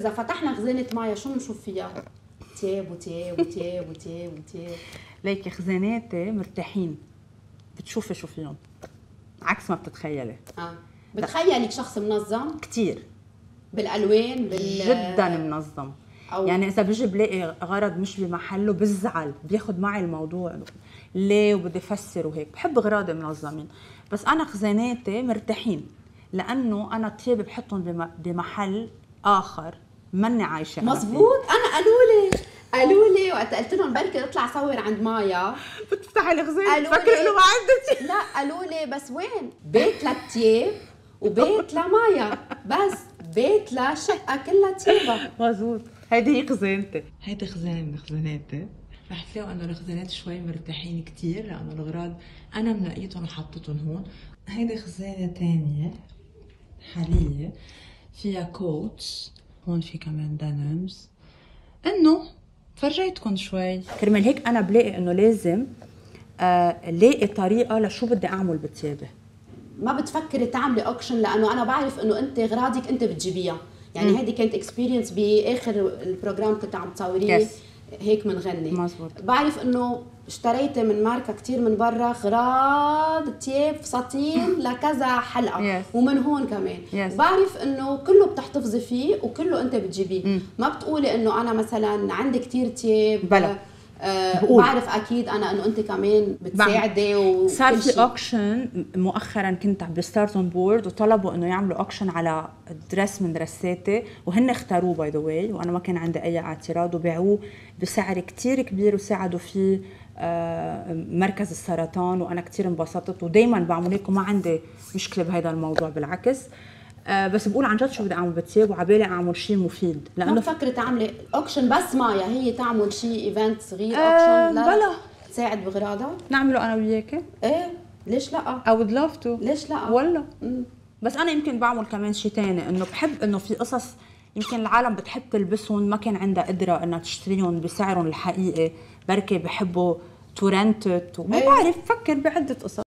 اذا فتحنا خزانه مايا شو بنشوف فيها؟ تياب وتياب وتياب وتياب وتياب. ليكي خزاناتي مرتاحين، بتشوفي شو فيهم عكس ما بتتخيلي. بتخيلك شخص منظم كتير بالالوان جدا منظم. يعني اذا بيجي بلاقي غرض مش بمحله بزعل، بياخد معي الموضوع ليه وبدي افسر وهيك. بحب غراضي منظمين، بس انا خزاناتي مرتاحين لانه انا الثياب بحطهم بمحل اخر ماني عايشه. مزبوط. انا قالوا لي وقت قلت لهم بركي اطلع صور عند مايا بتفتحي الخزانه بتفكري انه ما عندك. لا قالوا لي بس وين بيت للثياب وبيت لمايا، بس بيت لشقه كلها ثيابها. مزبوط. هيدي هي خزانتي، هيدي خزانه من خزاناتي. رح تلاقوا انه الخزانات شوي مرتاحين كتير لانه الاغراض انا منقيتهم وحطيتهم هون. هيدي خزانه ثانيه حاليه فيها كوتس، هون في كمان دانمز. انه فرجيتكم شوي كرمال هيك انا بلاقي انه لازم لاقي طريقه لشو بدي اعمل بثيابي. ما بتفكري تعملي اوكشن لانه انا بعرف انه انت اغراضك انت بتجيبيها. يعني هيدي كانت اكسبيرينس باخر البروجرام كنت عم تصوريه هيك منغني. مزبوط. بعرف انه اشتريتي من ماركه كتير من برا اغراض تياب فساتين لكذا حلقه ومن هون كمان. بعرف انه كله بتحتفظي فيه وكله انت بتجيبيه. ما بتقولي انه انا مثلا عندي كتير تياب. بلا بعرف اكيد انا انه انت كمان بتساعدي وكل شيء. صار في اوكشن مؤخرا، كنت بستارت اون بورد وطلبوا انه يعملوا اوكشن على درس من درساتي وهن اختاروه باي ذا واي، وانا ما كان عندي اي اعتراض، وبيعوه بسعر كتير كبير وساعدوا فيه مركز السرطان، وانا كتير انبسطت. ودائما بعمل هيك وما عندي مشكله بهذا الموضوع، بالعكس. بس بقول عن جد شو بدي اعمل بثياب وعبالي اعمل شيء مفيد. لانه ما بتفكري تعملي اوكشن بس مايا هي تعمل شيء ايفنت صغير اوكشن بلا تساعد بغراضها؟ نعمله انا وياكي. ايه ليش لا؟ I would love to. ليش لا؟ والله بس انا يمكن بعمل كمان شيء ثاني، انه بحب انه في قصص يمكن العالم بتحب تلبسهم ما كان عندها قدره انها تشتريهم بسعرهم الحقيقي، بركي بحبوا تورنتت وما بعرف، بفكر بعده قصص.